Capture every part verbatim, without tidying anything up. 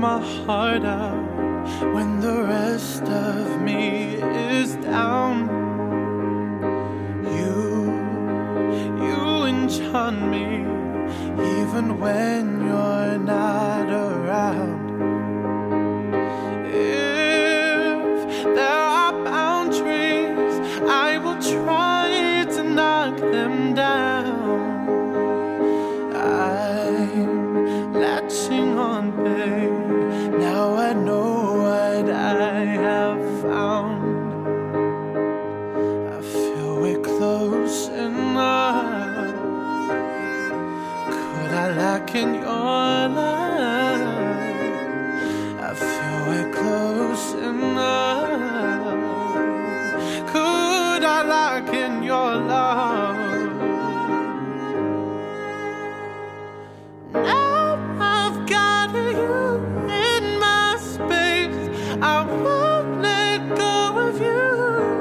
my heart out when the rest of me is down. You, you enchant me even when you're not around. If there are boundaries, I will try to knock them down. I'm latching on, babe. Now I know what I have found. I feel we're close enough. Could I lack in your love? I feel we're close enough. Could I lack in your love? Now I've got you in my space. I won't let go of you.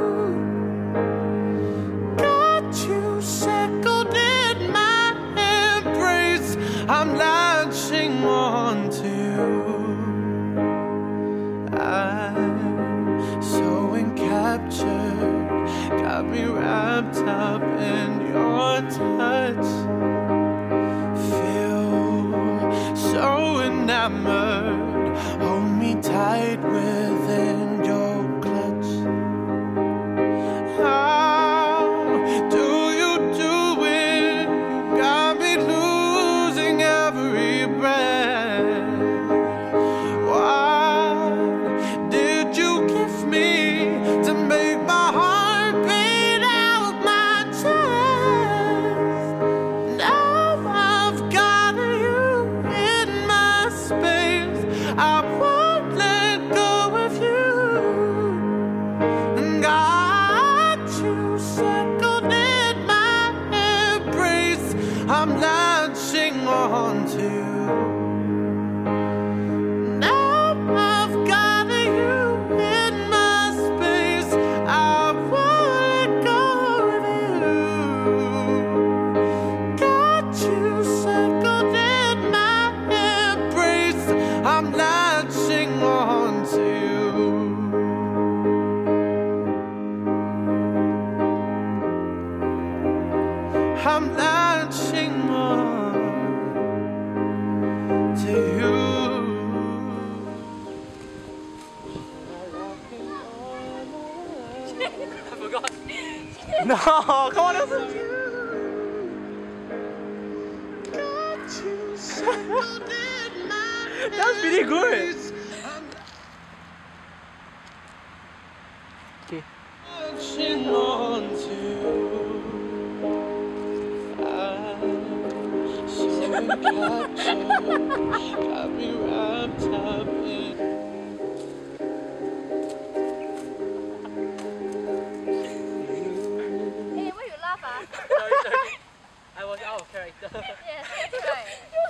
Got you shackled in my embrace. I'm latching on to you. I'm so encaptured, got me wrapped up in your touch. So enamored, hold me tight within your clutch. How do you do it? You got me losing every breath. What did you give me to make my heart beat out my chest? Now I've got you in my space. I won't let go of you. And got you shackled in my embrace. I'm latching on to you. Now I've got you in my space. I won't let go of you. Got you shackled in my embrace. I'm latching on to you. I'm latching on to you. I forgot. No, come on, listen. Got you shackled in my That's pretty good. Okay. Latching on to you. I'm so encaptured, got me wrapped up in. Hey, why you laugh, ah? Sorry, sorry. I was out of character. Yes, that's right.